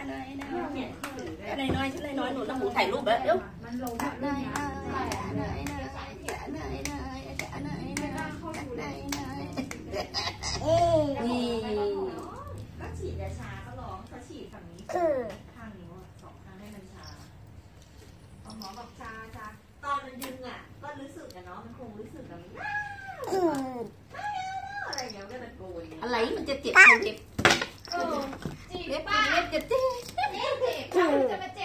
นายน้อยหนูน้ำหมูถ่ายรูปแล้วเดี๋ยวนี่ก็ฉีดยาชาก็ร้องเขาฉีดฝั่งนี้ข้างนิ้ว2 ข้างให้มันชาหมอบอกชาตอนมันดึงอ่ะก็รู้สึกกันเนาะมันคงรู้สึกแบบอะไรอย่างเงี้ยก็ตะโกนอะไรมันจะเจ็บจีบเล็บจะเจ็บจะมา